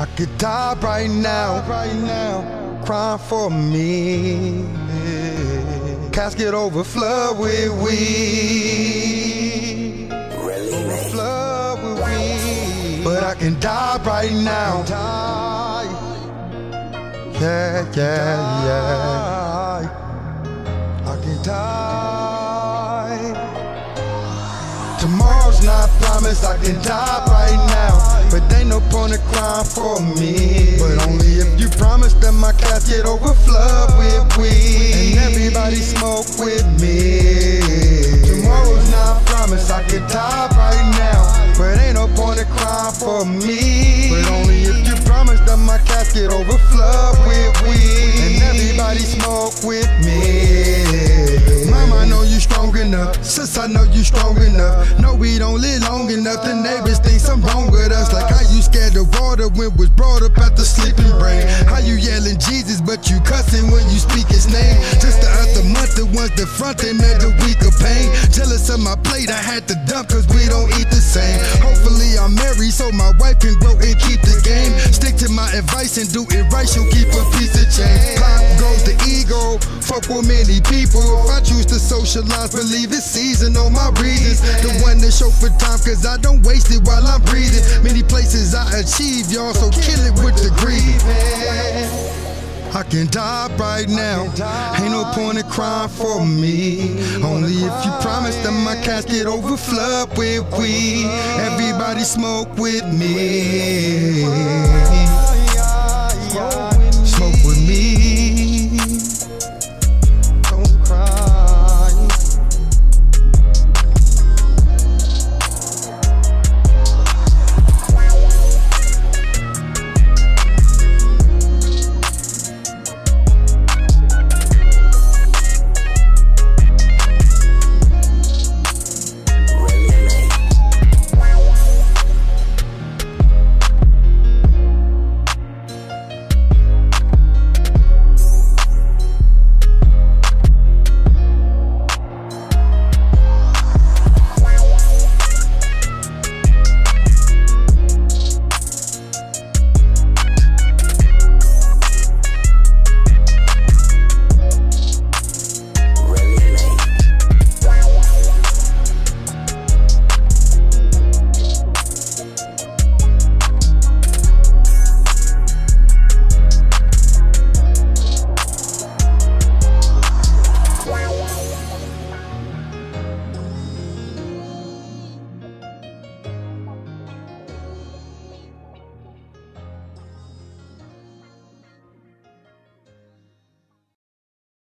I could die right now, crying for me. Casket overflow with weed, overflow with weed. But I can die right now. Yeah, yeah, yeah. I can die. Tomorrow's not promised. I can die right now. But ain't no point in crying for me. But only if you promise that my casket overflow with weed and everybody smoke with me. Tomorrow's not promised. I can die right now. But ain't no point in crying for me. But only if you promise that my casket overflow with weed and everybody smoke with me. Mama, I know you strong enough. Sis, I know you strong enough. No, we don't live long enough. The neighbors think something wrong with us. Like how you scared of water when was brought up at the sleeping brain. How you yelling Jesus but you cussing when you speak his name. Just the other month the ones that front they meant a week of pain. Jealous of my plate I had to dump cause we don't eat the same. Hopefully I'm married so my wife can grow and keep the game. Stick to my advice and do it right, she'll keep a piece of change. Pop goes the ego, fuck with many people. If I choose to socialize, believe it's season on my reasons. The one that show for time cause I don't waste it while I'm breathing. Many places I achieve, y'all, so kill it with the grieving. I can die right now. Ain't no point in crying for me. Only if you promise that my casket overflow with weed. Everybody smoke with me.